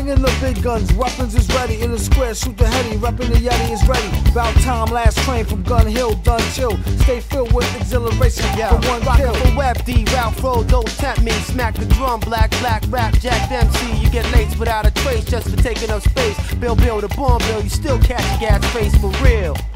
Bringing the big guns, weapons is ready. In the square, shoot the heady, repping the Yeti is ready. About time, last train from Gun Hill, done chill. Stay filled with exhilaration for one kill. For Web D, Ralph Fro, don't tempt me. Smack the drum, black rap, Jack MC. You get laced without a trace just for taking up space. Bill, the bomb bill, you still catch a gas face for real.